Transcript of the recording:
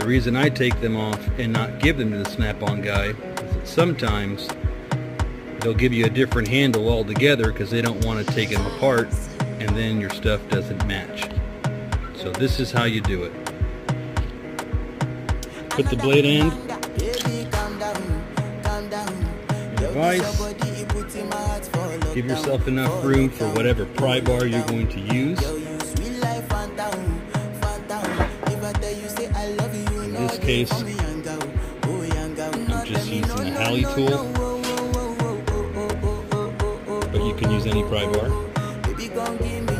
The reason I take them off and not give them to the Snap-on guy is that sometimes they'll give you a different handle altogether because they don't want to take them apart and then your stuff doesn't match. So this is how you do it. Put the blade end in the vise. Give yourself enough room for whatever pry bar you're going to use. In this case, I'm just using a Halley tool, but you can use any pry bar.